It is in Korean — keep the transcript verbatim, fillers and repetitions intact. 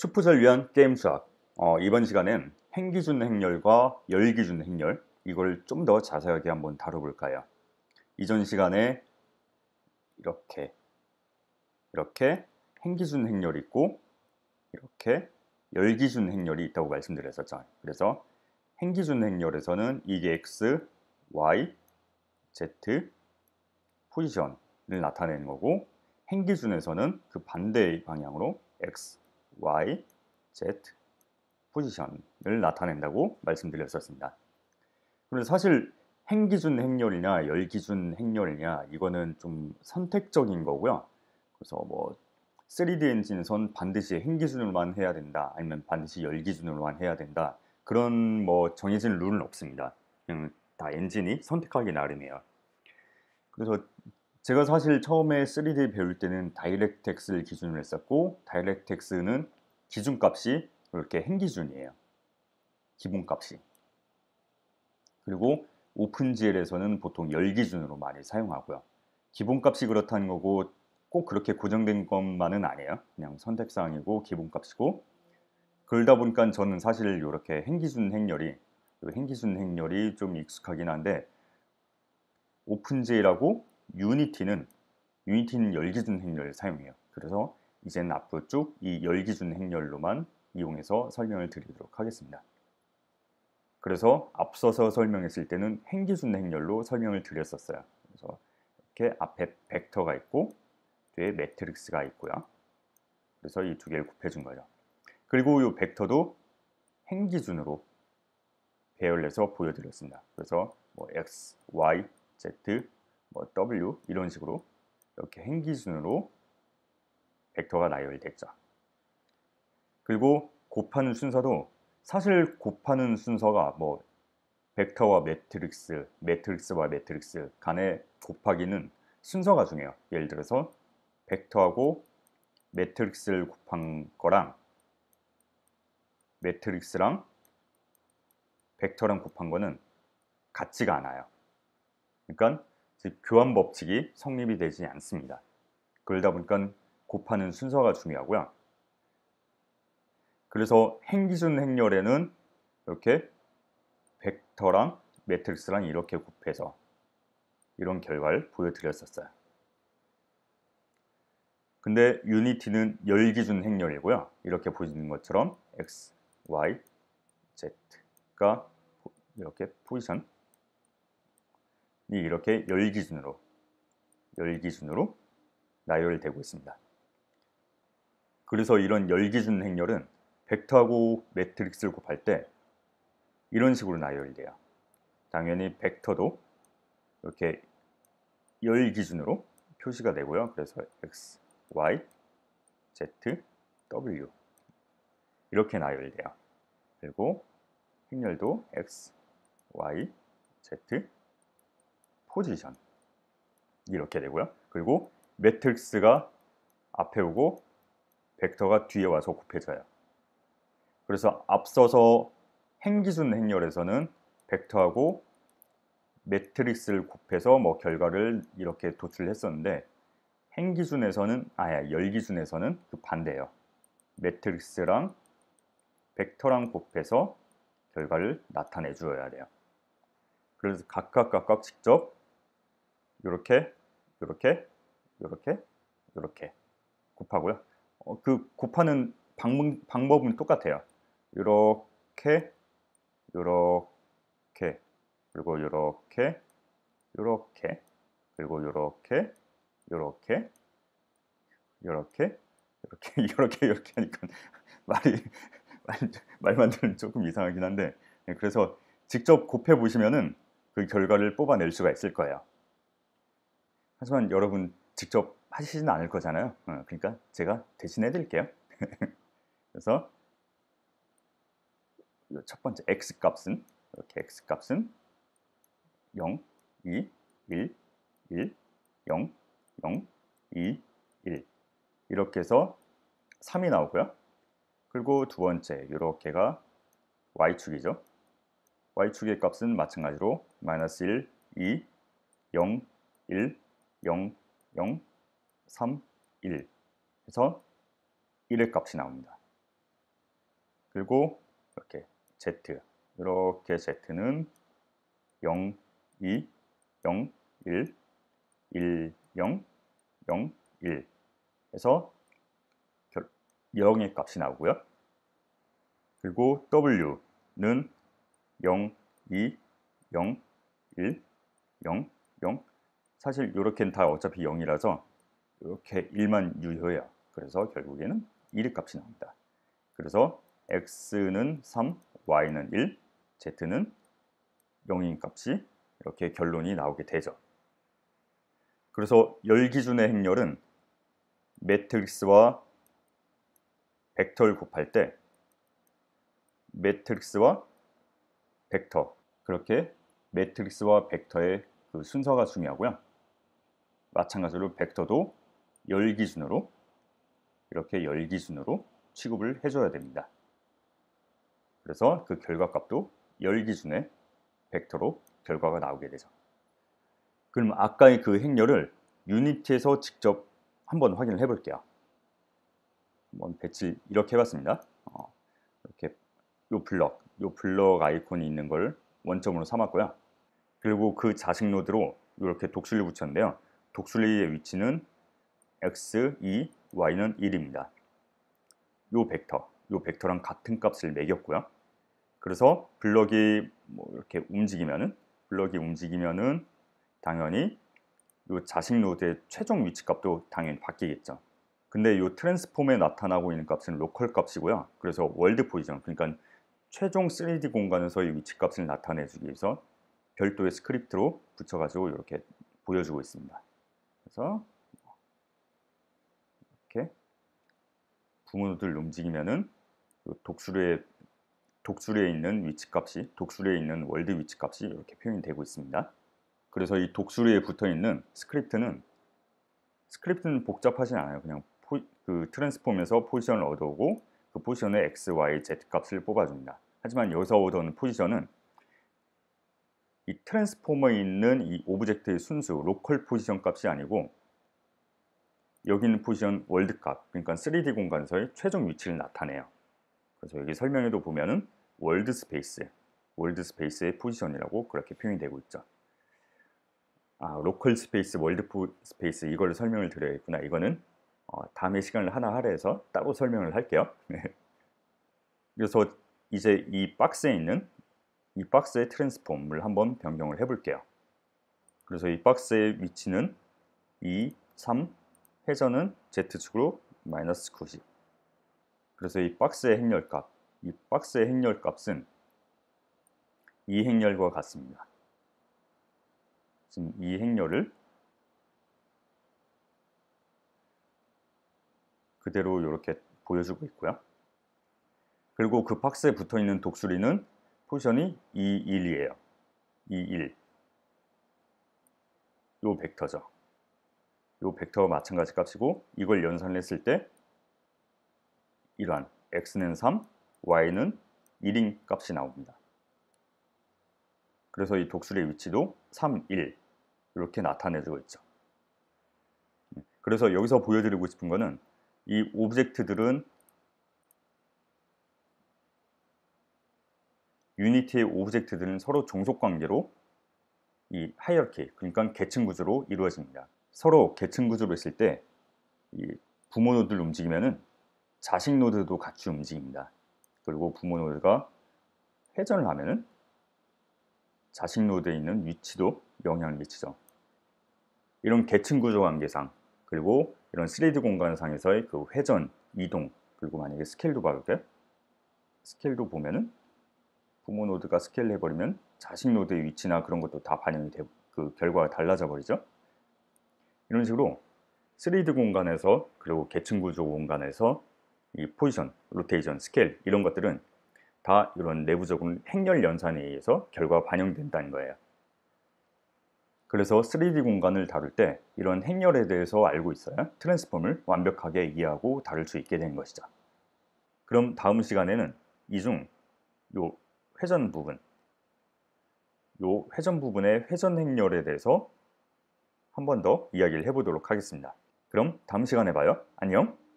슈퍼를 위한 게임 수학. 어, 이번 시간엔 행기준 행렬과 열기준 행렬, 이걸 좀 더 자세하게 한번 다뤄볼까요? 이전 시간에 이렇게 이렇게 행기준 행렬이 있고 이렇게 열기준 행렬이 있다고 말씀드렸었죠. 그래서 행기준 행렬에서는 이게 x, y, z 포지션을 나타내는 거고, 행기준에서는 그 반대의 방향으로 x, y, z 포지션을 나타낸다고 말씀드렸었습니다. 그런데 사실 행기준 행렬이냐 열기준 행렬이냐 이거는 좀 선택적인 거고요. 그래서 뭐 쓰리디 엔진에선 반드시 행기준으로만 해야 된다, 아니면 반드시 열기준으로만 해야 된다, 그런 뭐 정해진 룰은 없습니다. 그냥 다 엔진이 선택하기 나름이에요. 그래서 제가 사실 처음에 쓰리디 배울 때는 다이렉텍스를 기준으로 했었고, 다이렉텍스는 기준값이 이렇게 행기준이에요. 기본값이. 그리고 오픈지엘에서는 보통 열기준으로 많이 사용하고요. 기본값이 그렇다는 거고 꼭 그렇게 고정된 것만은 아니에요. 그냥 선택사항이고 기본값이고, 그러다 보니까 저는 사실 이렇게 행기준 행렬이 행기준 행렬이 좀 익숙하긴 한데, 오픈지엘하고 유니티는 유니티는 열기준 행렬을 사용해요. 그래서 이제는 앞으로 쭉 이 열기준 행렬로만 이용해서 설명을 드리도록 하겠습니다. 그래서 앞서서 설명했을 때는 행기준 행렬로 설명을 드렸었어요. 그래서 이렇게 앞에 벡터가 있고 뒤에 매트릭스가 있고요. 그래서 이 두 개를 곱해준 거죠. 그리고 이 벡터도 행기준으로 배열해서 보여드렸습니다. 그래서 뭐 x, y, z, 뭐 w 이런 식으로 이렇게 행기준으로 벡터가 나열됐죠. 그리고 곱하는 순서도 사실 곱하는 순서가 뭐 벡터와 매트릭스, 매트릭스와 매트릭스 간의 곱하기는 순서가 중요해요. 예를 들어서 벡터하고 매트릭스를 곱한 거랑 매트릭스랑 벡터랑 곱한 거는 같지가 않아요. 그러니까 교환 법칙이 성립이 되지 않습니다. 그러다 보니까 곱하는 순서가 중요하고요. 그래서 행기준 행렬에는 이렇게 벡터랑 매트릭스랑 이렇게 곱해서 이런 결과를 보여드렸었어요. 근데 유니티는 열기준 행렬이고요. 이렇게 보시는 것처럼 x, y, z가 이렇게 포지션이 이렇게 열기준으로 열기준으로 나열되고 있습니다. 그래서 이런 열기준 행렬은 벡터하고 매트릭스를 곱할 때 이런 식으로 나열돼요. 당연히 벡터도 이렇게 열 기준으로 표시가 되고요. 그래서 x, y, z, w 이렇게 나열돼요. 그리고 행렬도 x, y, z 포지션 이렇게 되고요. 그리고 매트릭스가 앞에 오고 벡터가 뒤에 와서 곱해져요. 그래서 앞서서 행기준 행렬에서는 벡터하고 매트릭스를 곱해서 뭐 결과를 이렇게 도출했었는데, 행기준에서는 아야 열기준에서는 그 반대예요. 매트릭스랑 벡터랑 곱해서 결과를 나타내 주어야 돼요. 그래서 각각 각각 직접 이렇게 이렇게 이렇게 이렇게 곱하고요. 어, 그 곱하는 방법, 방법은 똑같아요. 이렇게 이렇게 그리고 이렇게 이렇게 그리고 이렇게 이렇게 이렇게 이렇게 이렇게 이렇게 하니까 말이 말, 말만 들으면 조금 이상하긴 한데, 그래서 직접 곱해 보시면은 그 결과를 뽑아낼 수가 있을 거예요. 하지만 여러분 직접 하시지는 않을 거잖아요. 어, 그러니까 제가 대신해 드릴게요. 그래서 첫 번째 x 값은 이렇게 x 값은 영, 이, 일, 일, 영, 영, 이, 일 이렇게 해서 삼이 나오고요. 그리고 두 번째 이렇게가 y축이죠. y축의 값은 마찬가지로 마이너스 일, 이, 영, 일, 영, 영, 삼, 일 해서 일의 값이 나옵니다. 그리고 이렇게 Z, 이렇게 Z는 영, 이, 영, 일, 일, 영, 영, 일 해서 영의 값이 나오고요. 그리고 W는 영, 이, 영, 일, 영, 영. 사실 이렇게는 다 어차피 영이라서 이렇게 일만 유효해요. 그래서 결국에는 일의 값이 나옵니다. 그래서 x는 삼, y는 일, z는 영인 값이 이렇게 결론이 나오게 되죠. 그래서 열 기준의 행렬은 매트릭스와 벡터를 곱할 때 매트릭스와 벡터, 그렇게 매트릭스와 벡터의 그 순서가 중요하고요. 마찬가지로 벡터도 열 기준으로 이렇게 열 기준으로 취급을 해줘야 됩니다. 그래서 그 결과값도 열 기준의 벡터로 결과가 나오게 되죠. 그럼 아까의 그 행렬을 유니티에서 직접 한번 확인을 해볼게요. 한번 배치를 이렇게 해봤습니다. 어, 이렇게 요 블럭, 요 블럭 아이콘이 있는 걸 원점으로 삼았고요. 그리고 그 자식 노드로 이렇게 독수리를 붙였는데요. 독수리의 위치는 x, 이, y는 일입니다. 요 벡터, 요 벡터랑 같은 값을 매겼고요. 그래서 블럭이 뭐 이렇게 움직이면은 블럭이 움직이면은 당연히 요 자식 노드의 최종 위치 값도 당연히 바뀌겠죠. 근데 요 트랜스폼에 나타나고 있는 값은 로컬 값이고요. 그래서 월드 포지션, 그러니까 최종 쓰리디 공간에서의 위치 값을 나타내주기 위해서 별도의 스크립트로 붙여가지고 이렇게 보여주고 있습니다. 그래서 이렇게 부모 노드를 움직이면은 독수리에 독수리에 있는 위치 값이 독수리에 있는 월드 위치 값이 이렇게 표현이 되고 있습니다. 그래서 이 독수리에 붙어 있는 스크립트는 스크립트는 복잡하진 않아요. 그냥 포, 그 트랜스폼에서 포지션을 얻어오고 그 포지션의 x, y, z 값을 뽑아줍니다. 하지만 여기서 얻어오는 포지션은 이 트랜스폼에 있는 이 오브젝트의 순수 로컬 포지션 값이 아니고 여기 있는 포지션 월드 값, 그러니까 쓰리디 공간에서의 최종 위치를 나타내요. 그래서 여기 설명에도 보면은 월드 스페이스, 월드 스페이스의 포지션이라고 그렇게 표현이 되고 있죠. 아, 로컬 스페이스, 월드 스페이스 이걸 설명을 드려야겠구나. 이거는 어, 다음에 시간을 하나 할애해서 따로 설명을 할게요. 그래서 이제 이 박스에 있는 이 박스의 트랜스폼을 한번 변경을 해볼게요. 그래서 이 박스의 위치는 이, 삼, 회전은 Z축으로 마이너스 구십. 그래서 이 박스의 행렬값, 이 박스의 행렬값은 이 행렬과 같습니다. 지금 이 행렬을 그대로 이렇게 보여주고 있고요. 그리고 그 박스에 붙어 있는 독수리는 포지션이 이, 일이에요. 이, 일. 요 벡터죠. 요 벡터와 마찬가지 값이고 이걸 연산을 했을 때 이러한 x는 삼, y는 일인 값이 나옵니다. 그래서 이 독수리의 위치도 삼, 일 이렇게 나타내주고 있죠. 그래서 여기서 보여드리고 싶은 거는 이 오브젝트들은 유니티의 오브젝트들은 서로 종속관계로 이 하이어키, 그러니까 계층 구조로 이루어집니다. 서로 계층 구조로 있을 때 이 부모 노드를 움직이면은 자식 노드도 같이 움직입니다. 그리고 부모 노드가 회전을 하면은 자식 노드에 있는 위치도 영향을 미치죠. 이런 계층 구조 관계상 그리고 이런 쓰리디 공간상에서의 그 회전, 이동, 그리고 만약에 스케일도 봐볼게요. 스케일도 보면은 부모 노드가 스케일 해버리면 자식 노드의 위치나 그런 것도 다 반영이 되고 그 결과가 달라져 버리죠. 이런 식으로 쓰리디 공간에서 그리고 계층 구조 공간에서 이 포지션, 로테이션, 스케일 이런 것들은 다 이런 내부적인 행렬 연산에 의해서 결과가 반영된다는 거예요. 그래서 쓰리디 공간을 다룰 때 이런 행렬에 대해서 알고 있어야 트랜스폼을 완벽하게 이해하고 다룰 수 있게 된 것이죠. 그럼 다음 시간에는 이 중 요 회전 부분, 요 회전 부분의 회전 행렬에 대해서 한 번 더 이야기를 해보도록 하겠습니다. 그럼 다음 시간에 봐요. 안녕.